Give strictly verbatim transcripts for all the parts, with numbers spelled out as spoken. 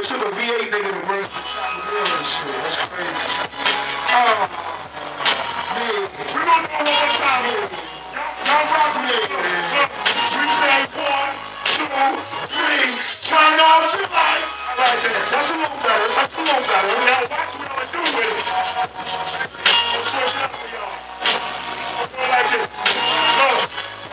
it took a V eight nigga to bring some chocolate and shit. That's crazy. Oh, yeah. We gonna do it one more time here. Y'all rock me. We say one, two, three. Turn off the lights. I like that. That's a little better. That's a little better. Now watch what I'm gonna do with it. Let's switch it up for y'all. I'll go like this. Look.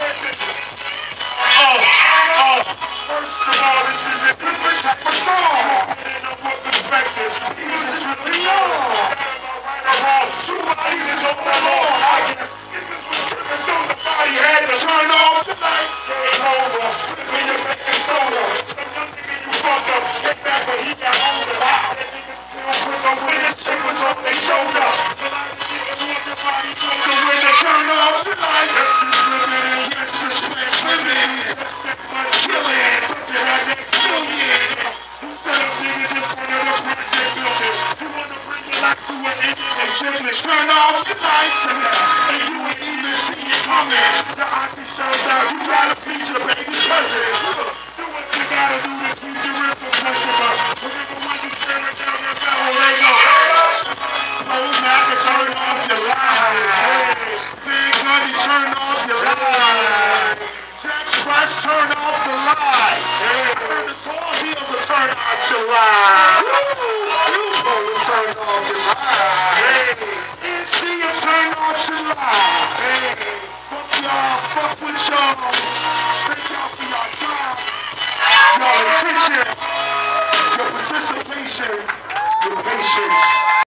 Oh, oh. First of all, this is a different type of song. And I'm with perspective. This is really long. Right or wrong. Two bodies is on the law. I guess. If this was tripping, so somebody had to turn off the lights. Game over. When you're making soda. Some young nigga you fucked up. Get back when he got older. That nigga still put the winning shakers on their shoulder. A lot of niggas want your body to the winner. Turn off the lights. Yes, it's split women. Killing. Such a had that killing. You set up niggas in front of the project building. You wanna bring your life to an ending and simply turn off the lights. And you ain't even see it coming. The auntie shows out. You gotta feed your baby cousin. Do what you gotta do to keep your ripple customer. Remember when you staring down that barrel, they go. Close back and turn off your light. Big money, turn off your light. Jack Splash, turn off the lights. Turn the tall heels to turn off your light. Illpo to turn off your light. N C to turn off your light. Fuck y'all, fuck with y'all. Thank y'all for your time, your attention, your participation, your patience.